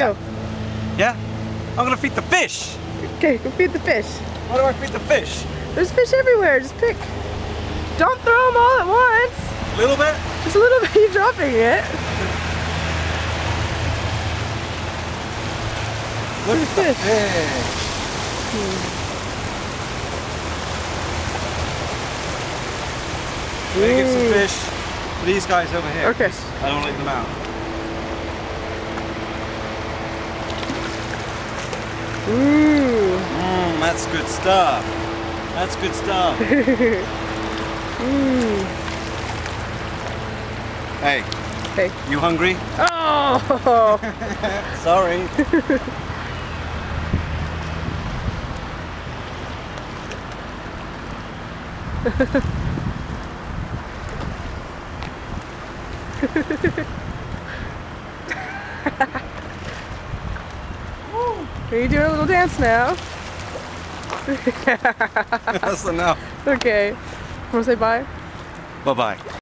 Go. Yeah? I'm gonna feed the fish. Okay, go feed the fish. How do I feed the fish? There's fish everywhere. Just pick. Don't throw them all at once. A little bit? Just a little bit. You're dropping it. Look at the fish. fish. I'm gonna give some fish to these guys over here. Okay. I don't leave them out. Ooh. That's good stuff. That's good stuff. Hey. Hey. You hungry? Oh! Sorry. Are you doing a little dance now? That's enough. Okay. Want to say bye? Bye-bye.